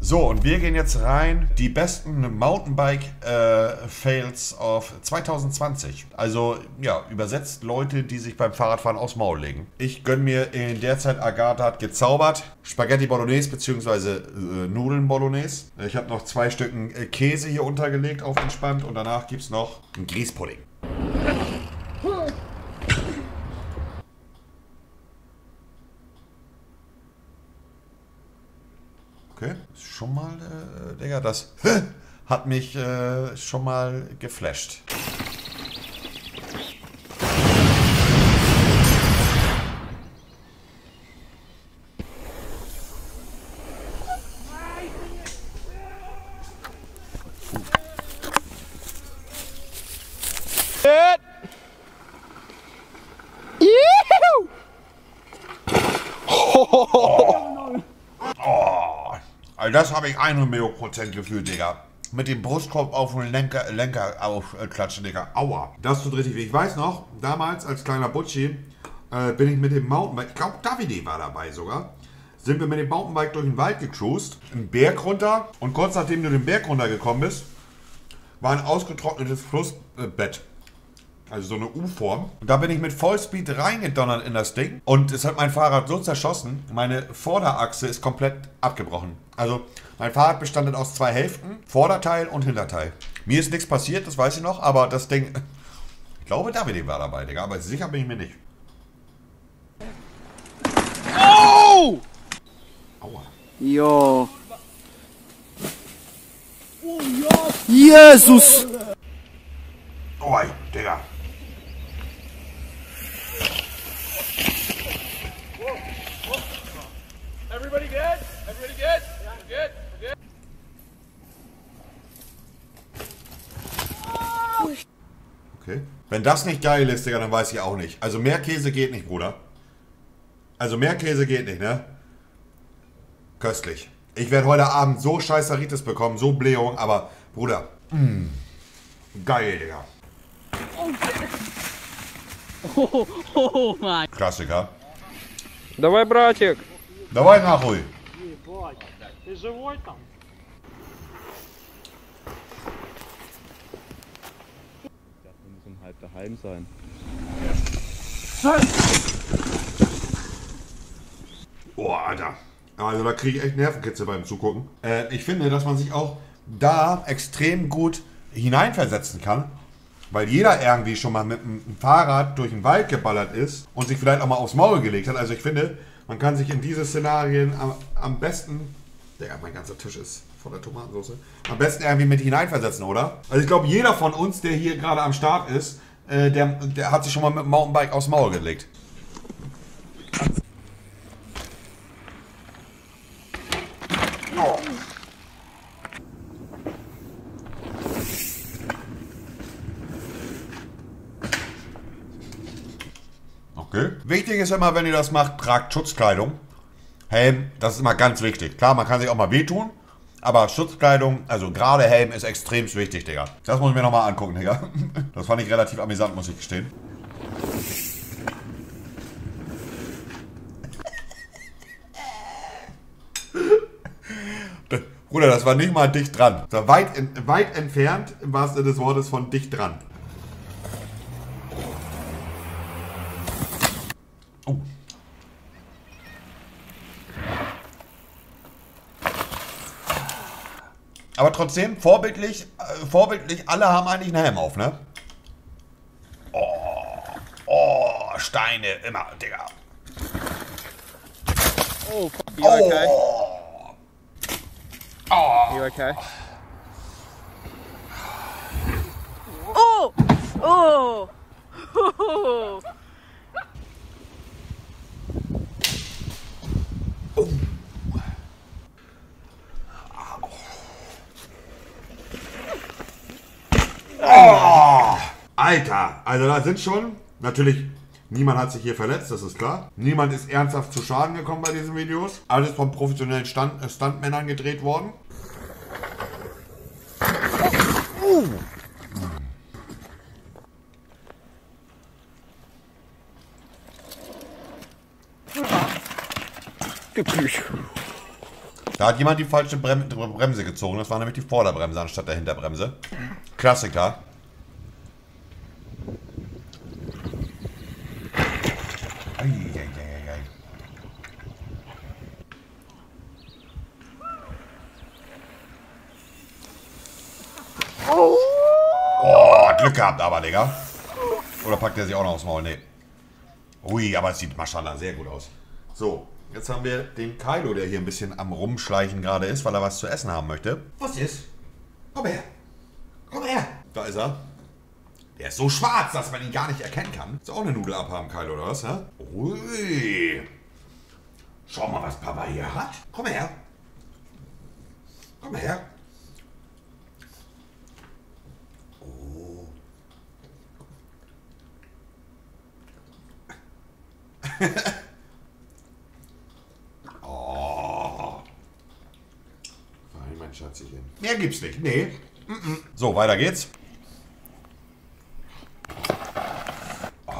So, und wir gehen jetzt rein. Die besten Mountainbike-Fails of 2020. Also, ja, übersetzt Leute, die sich beim Fahrradfahren aufs Maul legen. Ich gönne mir in der Zeit, Agatha hat gezaubert, Spaghetti Bolognese bzw. Nudeln Bolognese. Ich habe noch 2 Stücken Käse hier untergelegt auf entspannt und danach gibt es noch einen Grießpudding. Okay, schon mal, Digga, das hat mich schon mal geflasht. Also das habe ich 100% gefühlt, Digga. Mit dem Brustkorb auf den Lenker aufklatschen, Digga. Aua. Das tut richtig weh. Ich weiß noch, damals als kleiner Butschi bin ich mit dem Mountainbike, ich glaube Davide war dabei sogar, sind wir mit dem Mountainbike durch den Wald gecruised, einen Berg runter und kurz nachdem du den Berg runtergekommen bist, war ein ausgetrocknetes Flussbett. Also so eine U-Form. Und da bin ich mit Vollspeed reingedonnert in das Ding. Und es hat mein Fahrrad so zerschossen, meine Vorderachse ist komplett abgebrochen. Also mein Fahrrad bestand aus 2 Hälften, Vorderteil und Hinterteil. Mir ist nichts passiert, das weiß ich noch, aber das Ding... Ich glaube, David war dabei, Digga, aber sicher bin ich mir nicht. Oh! Aua. Jo. Jesus! Oi, Digga. Everybody good? Everybody good? Good? Good? Okay. Wenn das nicht geil ist, Digga, dann weiß ich auch nicht. Also mehr Käse geht nicht, Bruder. Also mehr Käse geht nicht, ne? Köstlich. Ich werde heute Abend so Scheißeritis bekommen, so Blähung, aber Bruder, geil, Digga. Oh mein. Klassiker. Давай, братик. Давай нахуй. Ты живой там? Wir müssen um halb daheim sein. Boah, Alter. Also da kriege ich echt Nervenkitzel beim Zugucken. Ich finde, dass man sich auch da extrem gut hineinversetzen kann. Weil jeder irgendwie schon mal mit einem Fahrrad durch den Wald geballert ist und sich vielleicht auch mal aufs Maul gelegt hat. Also ich finde, man kann sich in diese Szenarien am besten... Digga, mein ganzer Tisch ist voller Tomatensauce. Am besten irgendwie mit hineinversetzen, oder? Also ich glaube, jeder von uns, der hier gerade am Start ist, der hat sich schon mal mit dem Mountainbike aufs Maul gelegt. Oh. Okay. Wichtig ist immer, wenn ihr das macht, tragt Schutzkleidung. Helm, das ist immer ganz wichtig. Klar, man kann sich auch mal wehtun, aber Schutzkleidung, also gerade Helm, ist extrem wichtig, Digga. Das muss ich mir nochmal angucken, Digga. Das fand ich relativ amüsant, muss ich gestehen. Bruder, das war nicht mal dicht dran. Das war weit entfernt, im wahrsten Sinne des Wortes, von dicht dran. Oh. Aber trotzdem, vorbildlich, alle haben eigentlich einen Helm auf, ne? Oh, Steine, immer, Digga. Oh, fuck. You okay? Oh. You okay? Oh! Oh! Oh! Oh, Alter, also da sind schon, natürlich, niemand hat sich hier verletzt, das ist klar. Niemand ist ernsthaft zu Schaden gekommen bei diesen Videos. Alles von professionellen Stuntmännern gedreht worden. Da hat jemand die falsche Bremse gezogen. Das war nämlich die Vorderbremse anstatt der Hinterbremse. Klassiker. Eieieiei. Oh, Glück gehabt aber, Digga. Oder packt er sich auch noch aufs Maul? Nee. Ui, aber es sieht Maschallah sehr gut aus. So, jetzt haben wir den Kylo, der hier ein bisschen am Rumschleichen gerade ist, weil er was zu essen haben möchte. Was ist? Komm her. Komm her. Da ist er. Der ist so schwarz, dass man ihn gar nicht erkennen kann. Ist auch eine Nudel abhaben, Kylo, oder was? Hä? Ui. Schau mal, was Papa hier hat. Komm her. Komm her. Oh. Fein, mein Schatzchen. Mehr gibt's nicht. Nee. So, weiter geht's. Oh.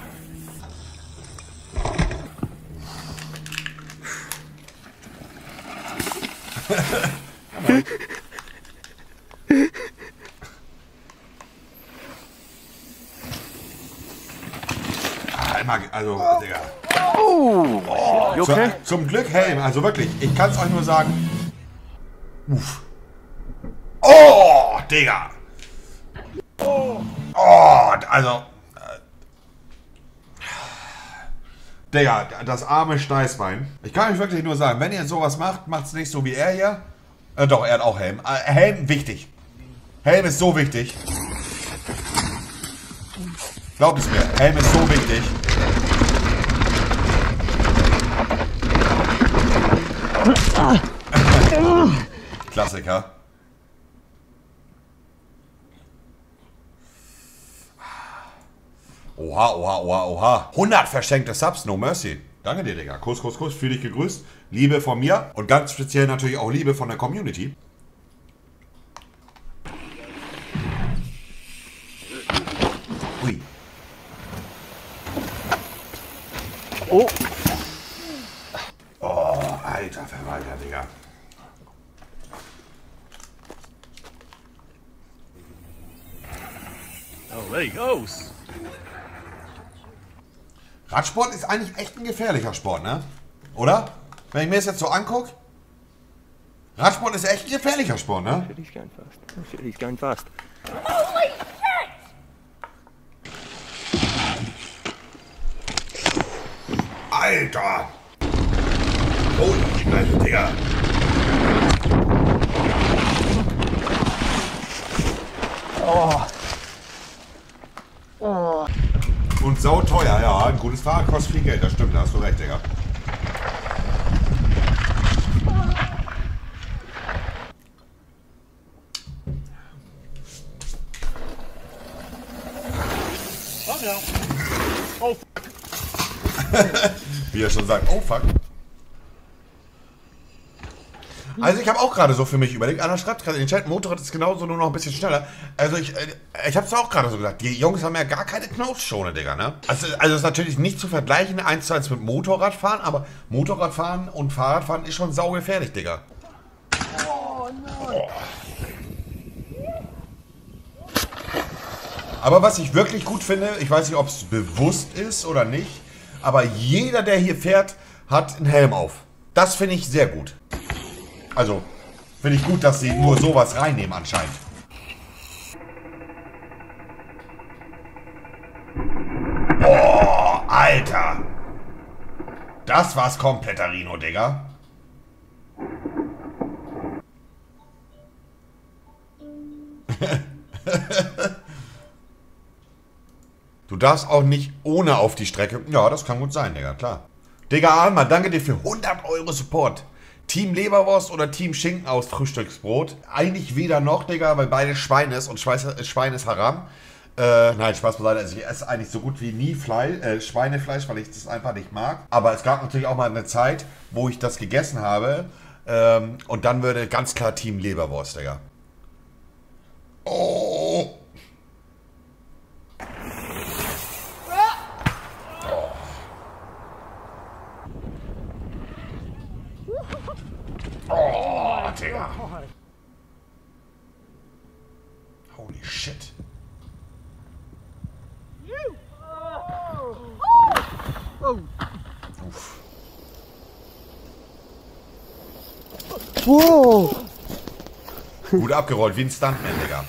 Einmal, also, Digga. Oh, you okay? Zum Glück Helm, also wirklich, ich kann es euch nur sagen. Uff. Oh, Digga. Oh, also. Digga, das arme Steißbein. Ich kann euch wirklich nur sagen, wenn ihr sowas macht, macht es nicht so wie er hier. Doch, er hat auch Helm. Helm wichtig. Helm ist so wichtig. Glaubt es mir, Helm ist so wichtig. Klassiker. Oha, oha, oha, oha. 100 verschenkte Subs, no mercy. Danke dir, Digga. Kuss, Kuss, Kuss. Fühl dich gegrüßt. Liebe von mir und ganz speziell natürlich auch Liebe von der Community. Ui. Oh. Oh, alter Verwalter, Digga. Oh, there he goes. Radsport ist eigentlich echt ein gefährlicher Sport, ne? Oder? Wenn ich mir das jetzt so angucke. Radsport ist echt ein gefährlicher Sport, ne? Natürlich gern fast. Natürlich gern fast. Alter! Holy Scheiße, Digga! Oh. Oh. Und sauteuer, ja. Ein gutes Fahrrad kostet viel Geld, das stimmt, da hast du recht, Digga. Oh, Wie er schon sagt, oh fuck. Also ich habe auch gerade so für mich überlegt, Anna schreibt gerade in den Chat, Motorrad ist genauso, nur noch ein bisschen schneller. Also ich habe es auch gerade so gesagt, die Jungs haben ja gar keine Knautschschone, Digga, ne? Also ist natürlich nicht zu vergleichen, 1:1 mit Motorradfahren, aber Motorradfahren und Fahrradfahren ist schon saugefährlich, Digga. Oh nein. Aber was ich wirklich gut finde, ich weiß nicht, ob es bewusst ist oder nicht, aber jeder, der hier fährt, hat einen Helm auf. Das finde ich sehr gut. Also, finde ich gut, dass sie nur sowas reinnehmen anscheinend. Oh, Alter. Das war's kompletter Rino, Digga. Du darfst auch nicht ohne auf die Strecke. Ja, das kann gut sein, Digga, klar. Digga, Alma, danke dir für 100 € Support. Team Leberwurst oder Team Schinken aus Frühstücksbrot? Eigentlich weder noch, Digga, weil beide Schwein ist und Schwein ist Haram. Nein, Spaß beiseite. Also ich esse eigentlich so gut wie nie Schweinefleisch, weil ich das einfach nicht mag. Aber es gab natürlich auch mal eine Zeit, wo ich das gegessen habe. Und dann würde ganz klar Team Leberwurst, Digga. Oh. Oh. Holy shit. Uff. Wow. Gut abgerollt, wie ein Stuntman, Digga.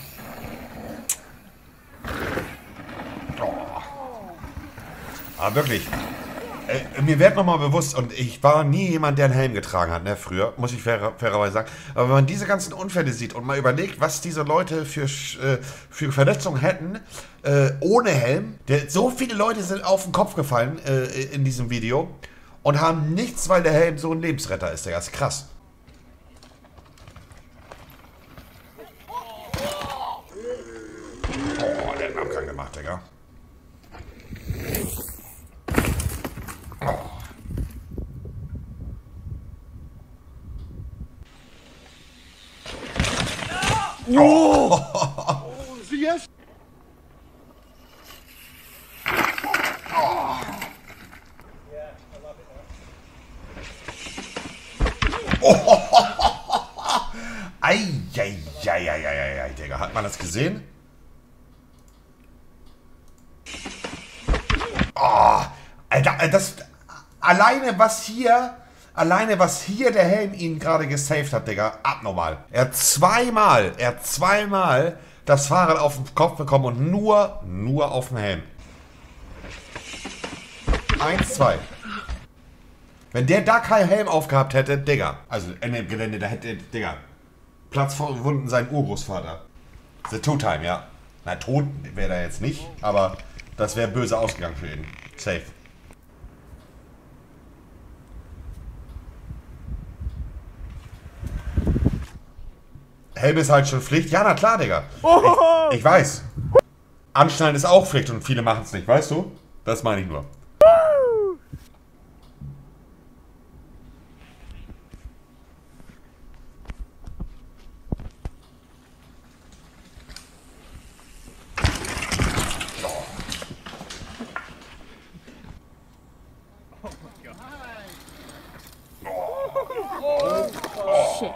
Oh. Aber wirklich. Mir wird nochmal bewusst, und ich war nie jemand, der einen Helm getragen hat, ne, früher, muss ich fairerweise sagen. Aber wenn man diese ganzen Unfälle sieht und mal überlegt, was diese Leute für Verletzungen hätten, ohne Helm, so viele Leute sind auf den Kopf gefallen in diesem Video und haben nichts, weil der Helm so ein Lebensretter ist, Digga. Das ist krass. Oh, der hat einen Abgang gemacht, Digga. Oh. Yes. Eieieiei, Digga. Hat man das gesehen? Oh, Alter, das... Alleine was hier der Helm ihn gerade gesaved hat, Digga. Abnormal. Er hat zweimal das Fahrrad auf den Kopf bekommen und nur auf den Helm. 1, 2. Wenn der da keinen Helm aufgehabt hätte, Digga. Also in dem Gelände, da hätte, Digga, Platzverwunden sein Urgroßvater. The Two-Time, ja. Na, tot wäre er jetzt nicht, aber das wäre böse ausgegangen für ihn. Safe. Helm ist halt schon Pflicht. Ja, na klar, Digga. Ich weiß. Anschnallen ist auch Pflicht und viele machen es nicht, weißt du? Das meine ich nur. Shit.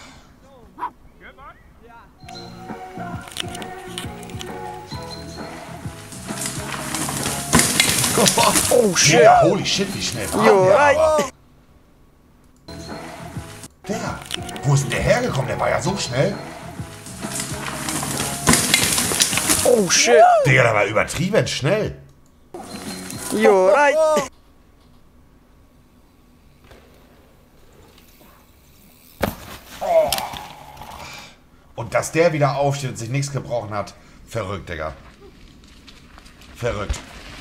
Oh shit. Ja, holy shit, wie schnell war You're der right. aber. Digga, wo ist denn der hergekommen? Der war ja so schnell. Oh shit. Digga, der war übertrieben schnell. You're right. Und dass der wieder aufsteht und sich nichts gebrochen hat. Verrückt, Digga. Verrückt.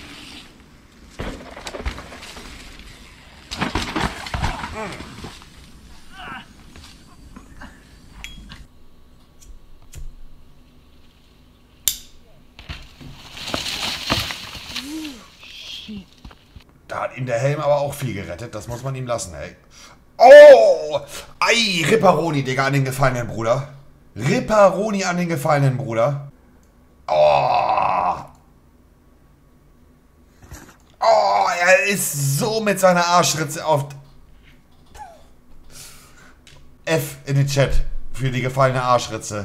Da hat ihn der Helm aber auch viel gerettet. Das muss man ihm lassen, ey. Oh! Ei, Ripperoni, Digga, an den gefallenen Bruder. Ripperoni an den gefallenen Bruder. Oh! Oh, er ist so mit seiner Arschritze auf... F in den Chat für die gefallene Arschritze.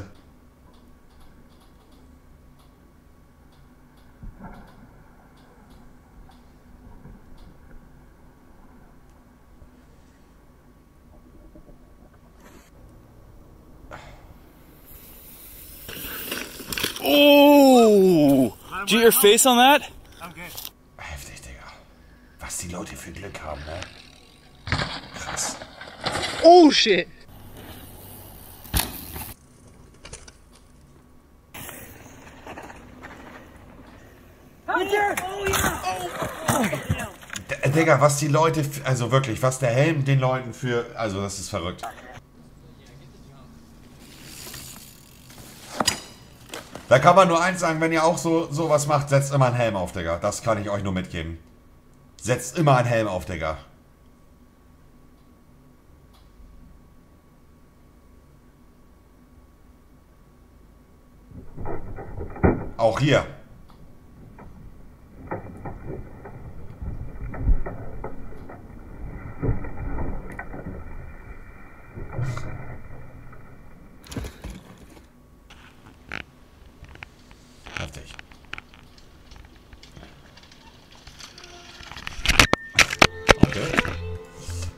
Oh! Do you get your face on that? Heftig, Digga. Was die Leute für Glück haben, ne? Krass. Oh shit. Digga, was die Leute, also wirklich, was der Helm den Leuten für, also das ist verrückt. Da kann man nur eins sagen, wenn ihr auch sowas macht, setzt immer einen Helm auf, Digga. Das kann ich euch nur mitgeben. Setzt immer einen Helm auf, Digga. Auch hier.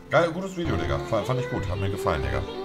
Geil, gutes Video, Digga. Fand ich gut, hat mir gefallen, Digga.